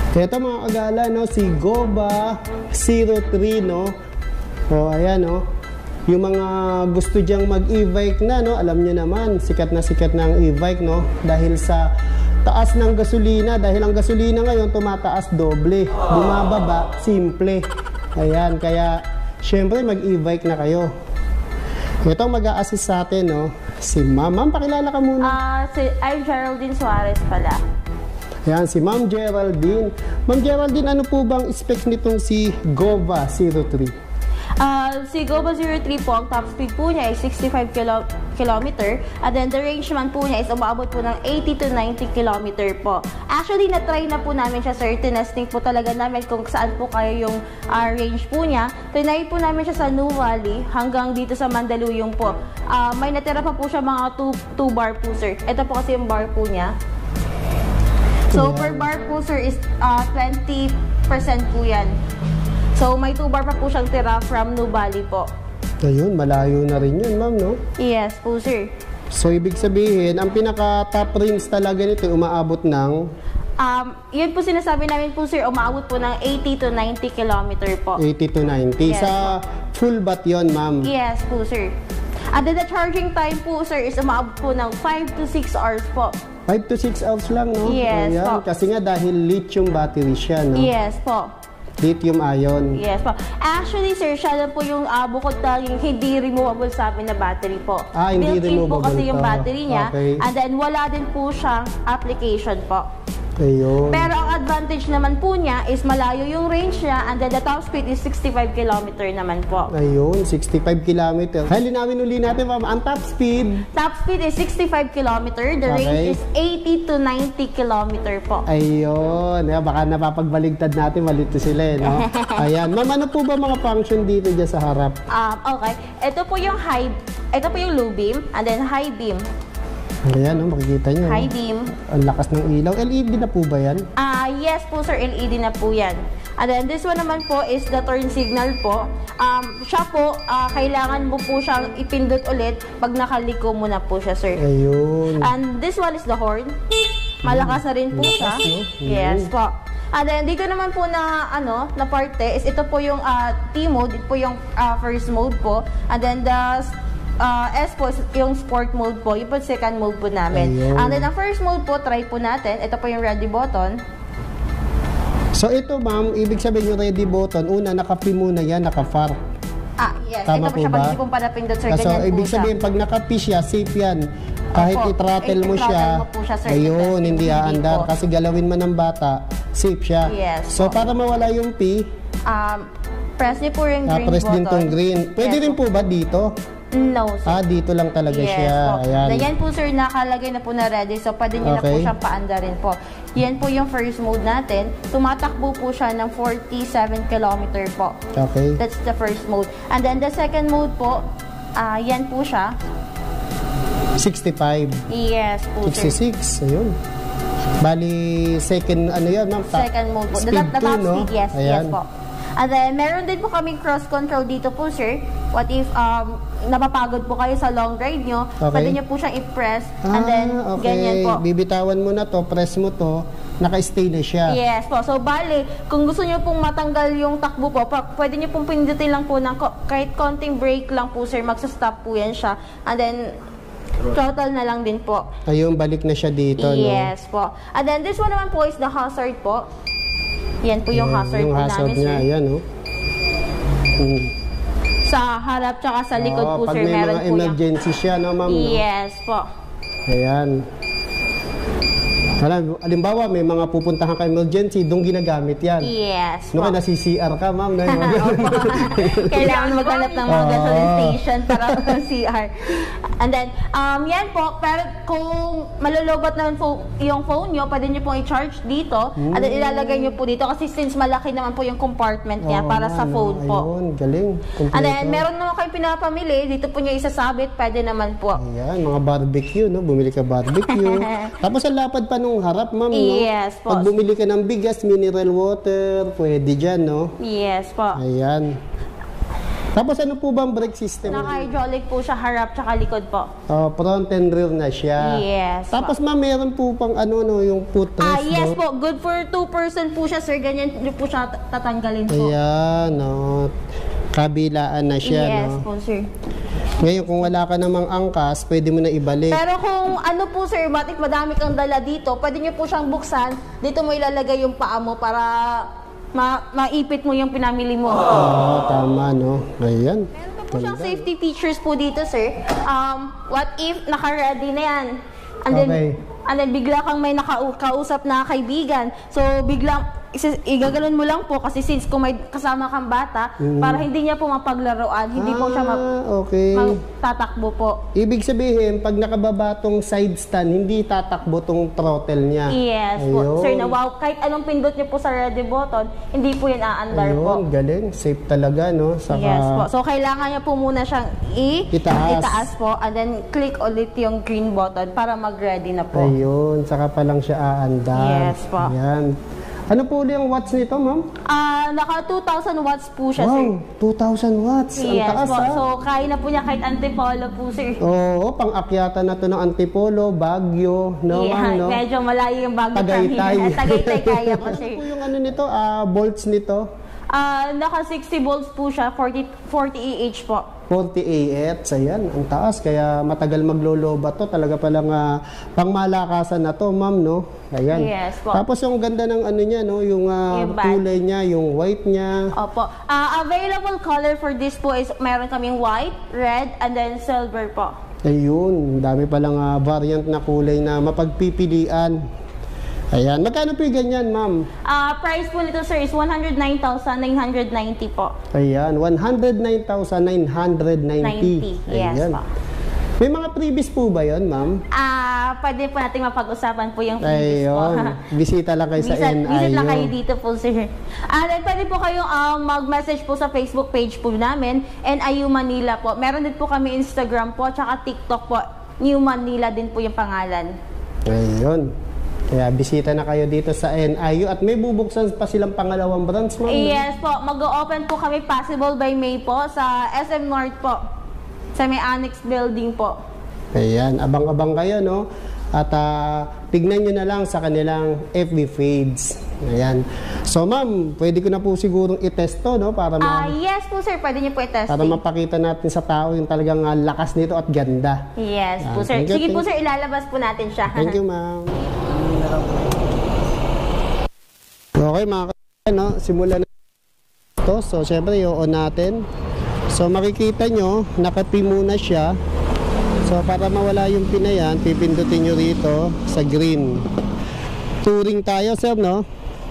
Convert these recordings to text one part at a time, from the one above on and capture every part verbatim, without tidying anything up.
Ito mga kagala, no, si Gova zero three, no. O, ayan, no. Yung mga gusto diyang mag-e-bike na, no, alam nyo naman, sikat na sikat na ang e-bike, no, dahil sa taas ng gasolina, dahil ang gasolina ngayon tumataas doble, bumababa, simple. Ayan, kaya, syempre, mag-e-bike na kayo. Ito mag-a-assist sa atin, no, si Ma'am. Ma'am, pakilala ka muna. Uh, si, I'm Geraldine Suarez pala. Ayan, si Ma'am Geraldine. Ma'am Geraldine, ano po bang specs nitong si Gova zero three? Uh, si Gova zero three po, ang top speed po niya ay sixty-five kilometer. And then the range man po niya is umaabot po ng eighty to ninety kilometer po. Actually, na-try na po namin siya, sir. Tinesting po talaga namin kung saan po kayo yung uh, range po niya. Tinry po namin siya sa Nuvali hanggang dito sa Mandaluyong po. Uh, may natira pa po siya mga two bar po, sir. Ito po kasi yung bar po niya. So, per bar po, sir, is uh, twenty percent po yan. So, may two bar pa po siyang tira from Nuvali po. Ayun, malayo na rin yun, ma'am, no? Yes po, sir. So, ibig sabihin, ang pinaka-top range talaga nito, umaabot ng... Um, yun po sinasabi namin po, sir, umaabot po ng eighty to ninety kilometer po. eighty to ninety. Yes, sa full bat yun, ma'am? Yes po, sir. And then the charging time po, sir, is umaabot po ng five to six hours po. five to six hours lang, no? Yes, ayan. po. Kasi nga dahil lithium battery siya, no? Yes po. Lithium ion. Yes po. Actually, sir, siya lang po yung uh, bukod tayong hindi removable sa amin na battery po. Ah, hindi built-in removable po kasi yung pa. battery niya. Okay. And then, wala din po siyang application po. Ayun. Pero ang advantage naman po niya is malayo yung range niya, and then the top speed is sixty-five kilometer naman po. Ayun, sixty-five kilometer. Ay, linawin uli natin, ma'am. Ang top speed? Top speed is sixty-five kilometer. The Okay. range is eighty to ninety kilometer po. Ayun. Ayan, baka napapagbaligtad natin, malito sila, eh, no? Ayan. Ma'am, ano po ba mga function dito dyan sa harap? Um, okay. Ito po yung high, ito po yung low beam, and then high beam. Ayan, no, makikita nyo. High beam. Ang lakas ng ilaw. L E D na po ba yan? Ah, uh, yes po, sir, L E D na po yan. And then this one naman po is the turn signal po. Um, siya po, uh, kailangan mo po siyang ipindot ulit pag nakaliko mo na po siya, sir. Ayun. And this one is the horn. Malakas na rin po siya. Lakas, no? Yes po. And then dito naman po na ano, na parte is ito po yung uh, T mode, ito po yung uh, first mode po. And then the Uh, S po, yung sport mode po, yung po second mode po namin. Ayun. And then ang first mode po, try po natin. Ito po yung ready button. So ito, ma'am, ibig sabihin yung ready button, una, naka-P muna yan, naka-far. Ah, yes. Tama ito po po siya, ba? pag hindi po panapindot, sir, So, ganyan ibig po sabihin, siya. pag naka-P siya, safe yan. Kahit Opo, i-throttle mo i-throttle siya, mo po siya, sir, ayun, hindi hindi aandar. po. Kasi galawin man ng bata, safe siya. Yes, So, po. para mawala yung P, Um, press niyo po yung ah, green press button. din tong green. Pwede Yes, rin po ba dito? No, sir. Ah, dito lang talaga Yes siya. po. Ayan. Ganyan po, sir, nakalagay na po na ready. So, pwede nyo na po Okay. siyang paanda rin po. Yan po yung first mode natin. Tumatakbo po siya ng forty-seven kilometer po. Okay. That's the first mode. And then the second mode po, ah yan po siya. sixty-five. Yes po, sir. sixty-six. Ayun. Bali, second, ano yan, ma'am? Ta- Second mode po. The, Speed the two, top no? speed, yes, Ayan. yes po. And then, meron din po kaming cross control dito po, sir. What if um, napapagod po kayo sa long ride nyo, Okay. pwede nyo po siyang i-press, Ah, and then, okay. ganyan po. Bibitawan mo na to, press mo to, naka-stay na siya. Yes po. So, bali, kung gusto nyo pong matanggal yung takbo po, pa- pwede nyo pong pindutin lang po ng ko- kahit konting brake lang po, sir, magsa-stop po yan siya. And then, throttle na lang din po. Ayun, balik na siya dito, Yes po. And then, this one naman po is the hazard po. Yan po yung no? hazard Yung po hazard namin, niya, sir. ayan, oh. Hmm. Sa harap tsaka sa likod Oo, po, pag sir, may meron mga po yung... emergency siya, no, ma'am? no? Yes po. Ayan. Alam, alimbawa, may mga pupuntahan ka emergency, doon ginagamit yan. Yes No, po. na C C R ka, ma'am. No? Kailangan maghanap ng mga Oo. gasoline station para C R. And then, um, yan po, pero kung malulobot naman po yung phone nyo, pwede nyo pong i-charge dito, Mm. at then ilalagay nyo po dito kasi since malaki naman po yung compartment niya Oo para nga, sa no? phone po. Ayun, galing. Kompleto. And then, meron naman kayo pinapamili, dito po nyo isasabit, pwede naman po. Ayan, mga barbecue, no? Bumili ka barbecue. Tapos ang lapad pa nung harap, ma'am, no? Yes po. Pag bumili ka ng bigas, mineral water, pwede dyan, no? Yes po. Ayan. Tapos ano po ba ang brake system? Naka-hydraulic po siya, harap tsaka likod po. Oh, front and rear na siya. Yes. Tapos ma'am, meron po pang ano no, yung footrest. Ah, yes no? po. Good for two person po siya, sir. Ganyan nyo po siya tatanggalin po. Ayan, no. Kabilaan na siya, Yes no. po, sir. Ngayon, kung wala ka namang angkas, pwede mo na ibalik. Pero kung ano po, sir, batik madami kang dala dito, pwede nyo po siyang buksan. Dito mo ilalagay yung paa mo para ma maipit mo yung pinamili mo. Oo, tama, no. Ayan. Meron pa po siyang safety features po dito, sir. Um, what if naka-ready na yan? And then, Okay. and then bigla kang may nakausap na kaibigan. So, biglang, isa- igaganon mo lang po kasi since kung may kasama kang bata, para hindi niya po mapaglaruan, hindi po siya mag- Ah, okay. magtatakbo po. Ibig sabihin, pag nakababa tong side stand, hindi tatakbo tong throttle niya. Yes po. Ayun. Sir, na wow, kahit anong pindot niyo po sa ready button, hindi po yan aandar po. Ayun, galing. Safe talaga, no? Saka, Yes po. So, kailangan niya po muna siyang i- Itaas. itaas po and then click ulit yung green button para mag-ready na po. Ayun, saka pa lang siya aandar. Yes po. Ayan. Ano po ulit ang watts nito, ma'am? Ah, naka two thousand watts po siya, sir. Wow, two thousand watts. Ang Yes taas, po. ah. So, kaya na po niya kahit antipolo po, sir. Oo, pang-akyata na to ng Antipolo, Baguio, no, Yeah, ma'am, no? medyo malayo yung bago Tagaytay. kami. Tagaytay kaya po, sir. Ano po yung ano nito, ah, volts nito? Ah, naka sixty volts po siya, forty, forty A H po. forty A H, ayan, ang taas. Kaya matagal magloloba to. Talaga palang uh, pangmalakasan na to, ma'am, no? Ayan. Yes po. Tapos yung ganda ng ano niya, no? Yung, ah, Yung bag. kulay niya, yung white niya. Opo. Ah, available color for this po is meron kaming white, red, and then silver po. Ayun, dami palang uh, variant na kulay na mapagpipilian. Ayan. Magkano po yung ganyan, ma'am? Ah, price po nito, sir, is one hundred nine thousand nine hundred ninety po. Ayan, one hundred nine thousand nine hundred ninety. ninety, yes po. May mga previous po ba yun, ma'am? Ah, pwede po nating mapag-usapan po yung freebies po. Ayun. Bisita lang kayo sa Visit, N I U. visit lang kayo dito po, sir. Ah, then pwede po kayong um, mag-message po sa Facebook page po namin, N I U Manila po. Meron din po kami Instagram po, tsaka TikTok po. New Manila din po yung pangalan. Ayun. Kaya bisita na kayo dito sa N I U at may bubuksan pa silang pangalawang branch, ma'am. no? Yes po, mag-o-open po kami possible by May po sa S M North po. Sa may annex building po. Ayan, abang-abang kayo, no? At ah, tignan nyo na lang sa kanilang F B feeds. Ayan. So, ma'am, pwede ko na po sigurong i-test to, no? Para, Ah, ma- yes po, sir, pwede niyo po i-testing. para mapakita natin sa tao yung talagang ah, lakas nito at ganda. Yes Ah, po, sir. thank you, Sige po, thank- sir, ilalabas po natin siya. Thank you, ma'am. Okay, mga ka- no? Simulan na ito. So, syempre, i-on natin. So, makikita nyo, naka-P muna siya. So, para mawala yung pin na yan, pipindutin nyo rito sa green. Touring tayo, sir, no?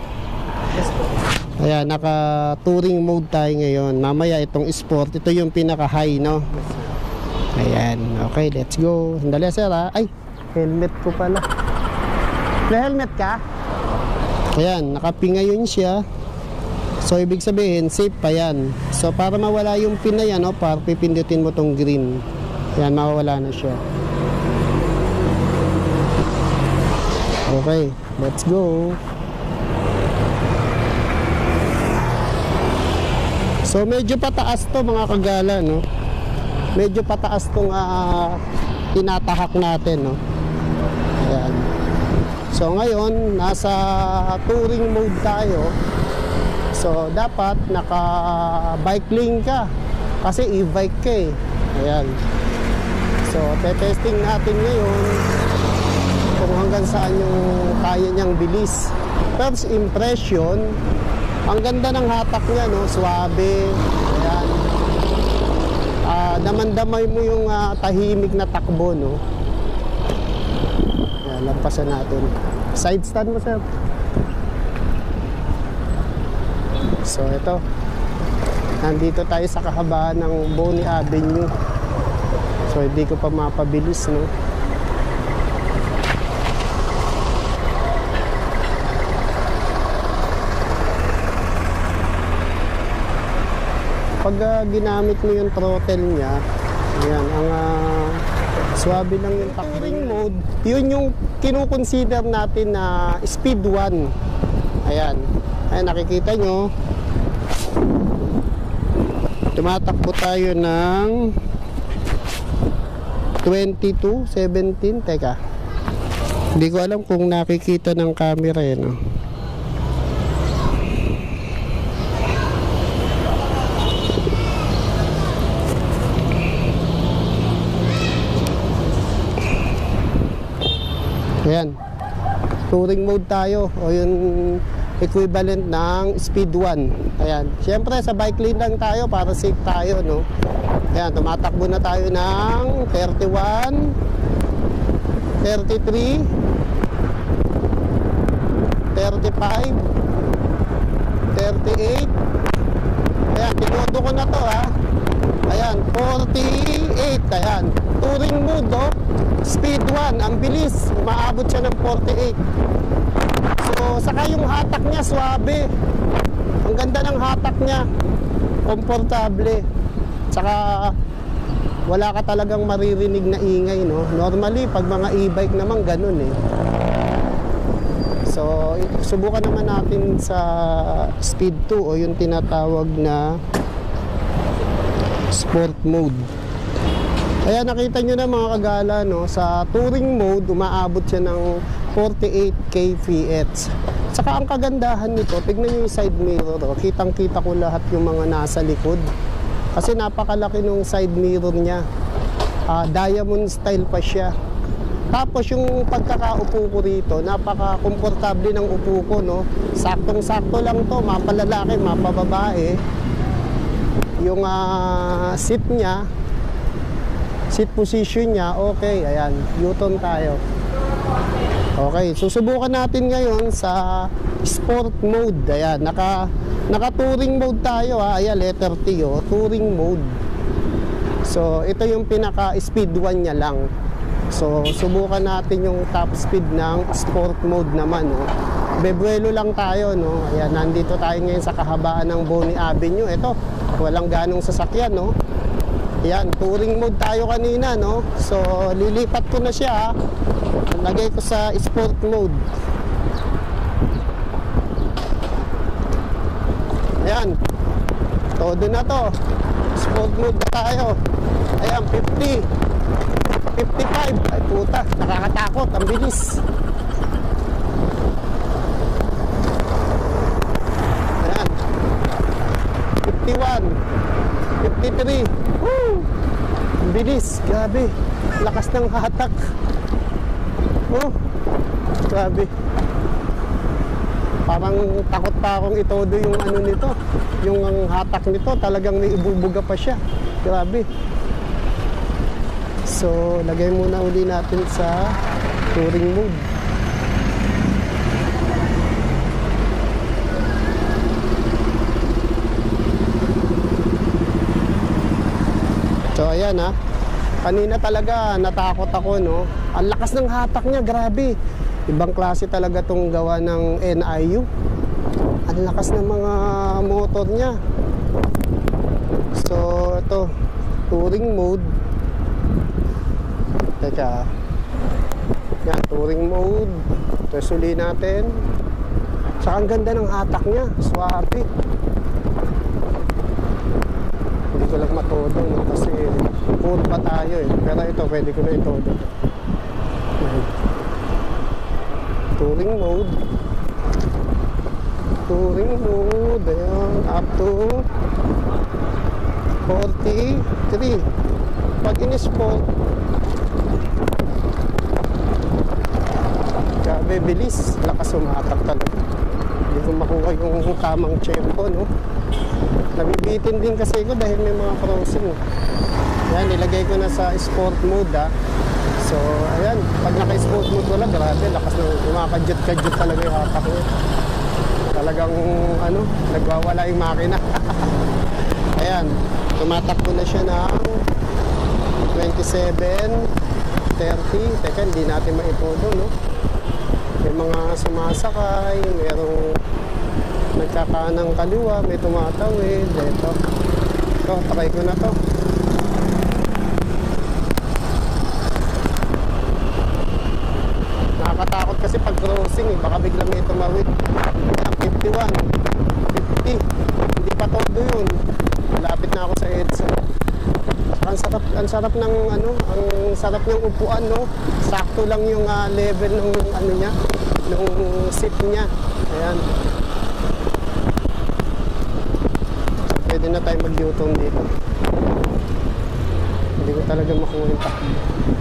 Ayan, naka-touring mode tayo ngayon. Mamaya, itong sport, ito yung pinaka-high, no? Ayan, okay, let's go. Sandali, sir, ha? Ay, helmet ko pala. May helmet ka? Ayan, naka-P ngayon siya. So, ibig sabihin, safe pa yan. So, para mawala yung pin na yan, no, para pipindutin mo tong green. Ayan, mawawala na siya. Okay, let's go. So, medyo pataas to mga kagala, no? Medyo pataas tong uh, tinatahak natin, no? Ayan. So, ngayon, nasa touring mode tayo. So, dapat naka-bike lane ka. Kasi e-bike ka eh. Ayan. So, te-testing natin ngayon kung hanggang saan yung kaya niyang bilis. First impression, ang ganda ng hatak niya, no? Suwabe. Ayan. Uh, damay mo yung uh, tahimik na takbo, no? Ayan, lampasan natin. Side stand mo, sir. So, ito. Nandito tayo sa kahabaan ng Bonnie Avenue. So, hindi ko pa mapabilis, no? Pag uh, ginamit mo yung throttle niya, ayan, ang uh, swabe lang yung touring mode. Yun yung kinukonsider natin na speed one. Ayan. Ayan, nakikita nyo. Tumatakbo tayo ng twenty-two, seventeen. Teka, hindi ko alam kung nakikita ng camera eh, no? Ayan, touring mode tayo, o yung equivalent ng speed one. Ayan, syempre sa bike lane lang tayo para safe tayo, no? Ayan, tumatakbo na tayo ng thirty-one, thirty-three, thirty-five, thirty-eight. Ayan, tinodo ko na to, ha. Ayan, forty-eight. Ayan, touring mode, oh. Speed one, ang bilis, umaabot siya ng forty-eight. So, saka yung hatak niya, swabe. Ang ganda ng hatak niya, komportable. Saka wala ka talagang maririnig na ingay, no? Normally, pag mga e-bike naman, ganun eh. So, subukan naman natin sa speed two o yung tinatawag na sport mode. Kaya nakita nyo na mga kagala, no, sa touring mode, umaabot siya ng forty-eight kilometers per hour. Saka ang kagandahan nito, tignan nyo yung side mirror, oh. Kitang-kita ko lahat yung mga nasa likod. Kasi napakalaki nung side mirror niya. Uh, diamond style pa siya. Tapos yung pagkakaupo ko rito, napaka-komportable ng upo ko, no. Saktong-sakto lang to, mapalalaki, mapababae. Yung uh, seat niya, seat position niya, okay, ayan, U-turn tayo. Okay, susubukan natin ngayon sa sport mode. Ayan, naka, naka touring mode tayo, ha. Ayan, letter T, oh, touring mode. So, ito yung pinaka speed one niya lang. So, subukan natin yung top speed ng sport mode naman, no. Bebuelo lang tayo, no. Ayan, nandito tayo ngayon sa kahabaan ng Bonnie Avenue. Ito, walang ganong sasakyan, no. Yan, touring mode tayo kanina, no? So, lilipat ko na siya, ha? Lagay ko sa sport mode. Ayan. Todo na to. Sport mode na tayo. Ayan, fifty. fifty-five. Ay, puta. Nakakatakot. Ang bilis. Ayan. fifty-one. fifty-three. Woo! Ang bilis, grabe. Lakas ng hatak. Oh, grabe. Parang takot pa akong itodo yung ano nito. Yung ang hatak nito, talagang may ibubuga pa siya. Grabe. So, lagay muna uli natin sa touring mode. So ayan, ha. Kanina talaga natakot ako, no. Ang lakas ng hatak niya, grabe. Ibang klase talaga tong gawa ng N I U. Ang lakas ng mga motor niya. So ito, touring mode. Teka. Yan, touring mode. Ito suli natin. Saka ang ganda ng hatak niya, swabe. Hindi ko lang matodo, no? Kasi puro pa tayo eh. Pero ito, pwede ko na itodo. Touring mode. Touring mode. Ayan, up to forty-three. Pag in-sport, grabe, bilis. Lakas umatak talaga. Hindi ko makuha yung tamang tempo, no? Nabibitin din kasi ko dahil may mga crossing. Ayan, nilagay ko na sa sport mode, ha. So, ayan, pag naka-sport mode wala, grabe, lakas na kumakadjut-kadjut talaga yung hatak niya. Talagang, ano, nagwawala yung makina. Ayan, tumatakbo na siya ng twenty-seven, thirty. Teka, hindi natin maitodo, no? May mga sumasakay, mayroong nagkakanang kaliwa, may tumatawid. Ito, ito, try ko na to. Nakakatakot kasi pag crossing, eh, baka bigla may tumawid. fifty-one, fifty, Hindi pa todo yun. Malapit na ako sa EDSA. Ang sarap, ang sarap ng ano, ang sarap ng upuan, no? Sakto lang yung uh, level ng ano niya, ng seat niya. Ayan. Pwede na tayo mag-U-turn dito. Hindi ko talaga makuha yung takbo.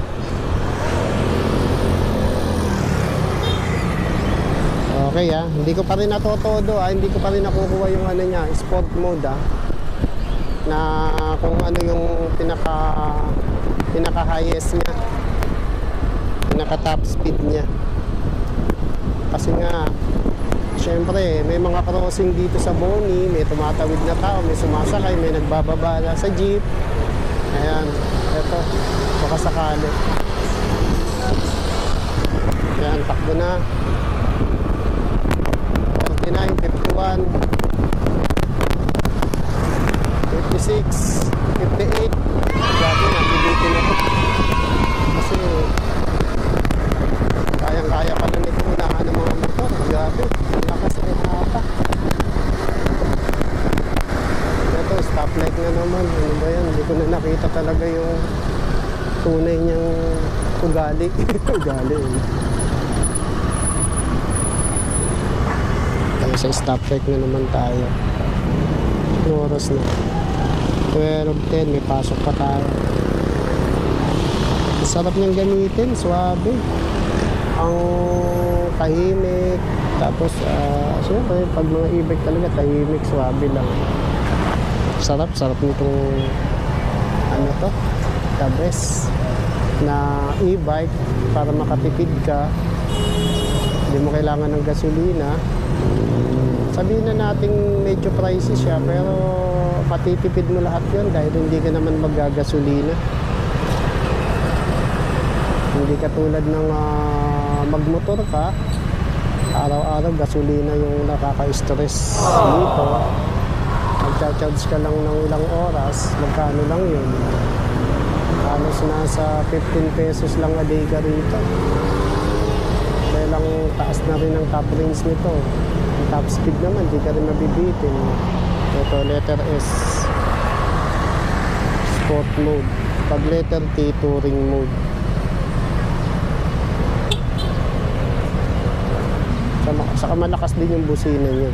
Okay ah, hindi ko pa rin natotodo ah, hindi ko pa rin nakukuha yung ano niya, sport mode ah. Na kung ano yung pinaka pinaka highest niya, pinaka top speed niya. Kasi nga syempre may mga crossing dito sa Boni, may tumatawid na tao, may sumasakay, may nagbababa na sa jeep. Ayan, eto, baka sakali. Ayan, takbo na. forty-nine, fifty-one, fifty-six, fifty-eight. Grabe, nabibitin ako. Kasi kayang-kaya pa na nito unahan ng mga motor. Grabe, lakas ay hapa. Ito, stoplight na naman. Ano ba yan? Hindi ko na nakita talaga yung tunay niyang ugali. Ugali. Sa stoplight na naman tayo. Oras na twelve ten, may pasok pa tayo. Sarap niyang gamitin, swabe. Ang tahimik. Tapos uh, siyempre pag mga e-bike talaga tahimik, swabe lang. Sarap, sarap nitong ano to, the best na e-bike para makatipid ka. Hindi mo kailangan ng gasolina. Sabihin na natin medyo pricey siya, pero matitipid mo lahat yun dahil hindi ka naman maggagasolina. Hindi katulad ng uh, magmotor ka, araw-araw gasolina yung nakaka-stress dito. Magcha-charge ka lang ng ilang oras, magkano lang yun? Halos nasa fifteen pesos lang a day ka rito. Kaya lang taas na rin ang top range nito. Top speed naman, di ka rin mabibitin. Ito, letter S, sport mode. Pag letter T, touring mode. Saka malakas din yung busina niya.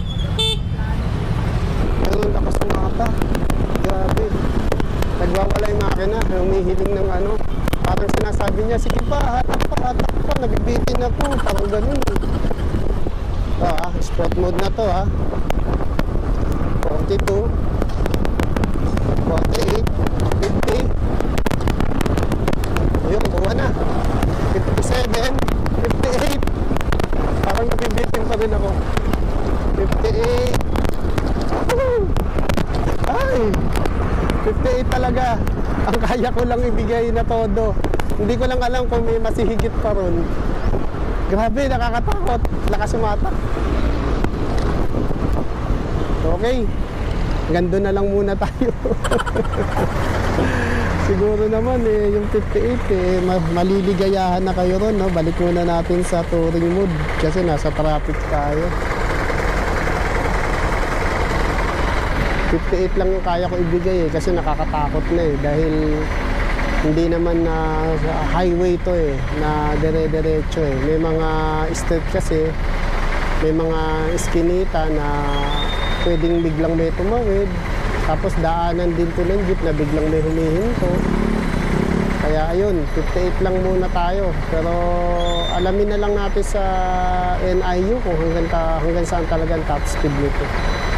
Pero ang lakas ng mata. Grabe. Nagwawala yung makina, humihiling ng ano. Parang sinasabi niya, sige pa, hatak pa, hatak pa, nabibitin ako. Parang ganun. Ito ah, sport mode na to ah. forty-two, forty-eight, fifty. Ayun, buwa na. fifty-seven, fifty-eight. Parang nabibitin pa rin ako. fifty-eight. Ay! fifty-eight talaga. Ang kaya ko lang ibigay na todo. Hindi ko lang alam kung may masihigit pa ron. Grabe, nakakatakot. Lakas sumata. Okay. Gando na lang muna tayo. Siguro naman eh, yung fifty-eight eh, maliligayahan na kayo ron, no? Balik muna natin sa touring mode kasi nasa traffic tayo. fifty-eight lang yung kaya ko ibigay eh, kasi nakakatakot na eh, dahil hindi naman na uh, highway to eh, na dire-diretso eh. May mga street kasi, may mga iskinita na pwedeng biglang may tumawid, tapos daanan din to ng jeep na biglang may humihinto. Kaya ayun, fifty-eight lang muna tayo. Pero alamin na lang natin sa N I U kung hanggang, ta hanggang saan talagang top speed nito.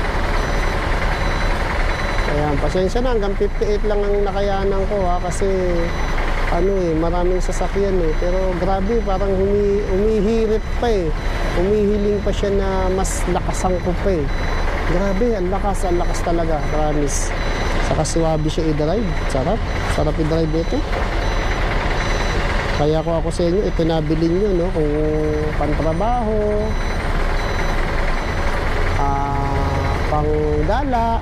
Ayan, pasensya na, hanggang fifty-eight lang ang nakayanan ko ha, kasi ano eh, maraming sasakyan eh. Pero grabe, parang humi, humihirit pa eh. Humihiling pa siya na mas lakasan ko pa eh. Grabe, ang lakas, ang lakas talaga, promise. Saka swabe siya i-drive, sarap, sarap i-drive ito. Kaya ko ako sa inyo, ito nabili nyo, no? Kung pantrabaho, ah, pang-gala.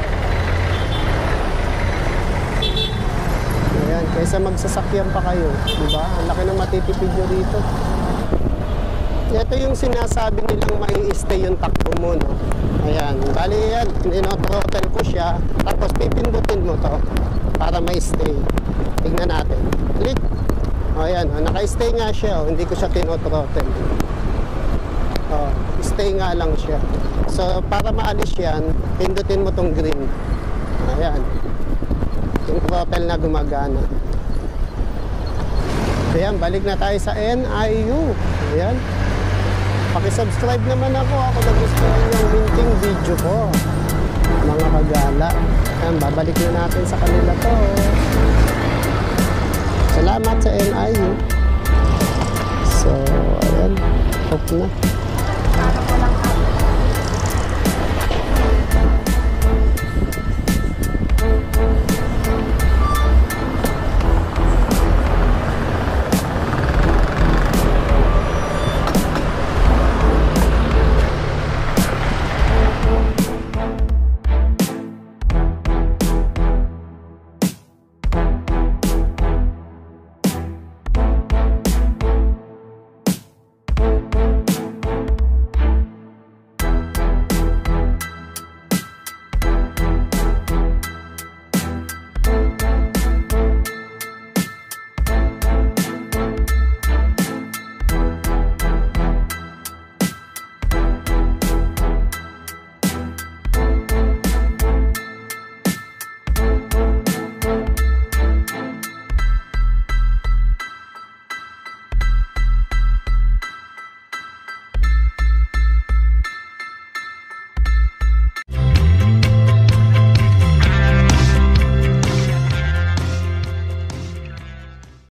Ayan, kaysa magsasakyan pa kayo, di ba? Ang laki ng matitipid nyo dito. ito yung sinasabi nilang may stay yung takbo mo, no? Ayan, bali yan, tino-throttle ko siya, tapos pipindutin mo to para may stay. Tingnan natin. Click. O, ayan, o, naka-stay nga siya, o, hindi ko siya tino-throttle. O, stay nga lang siya. So, para maalis yan, pindutin mo tong green. Ayan. Yung throttle na gumagana. Ayan, balik na tayo sa N I U. Ayan. Pakisubscribe naman ako. Ako nagustuhan yung minting video ko. Mga kagala. Ayan, babalik na natin sa kanila to. Salamat sa N I U. So, ayan. Hope na.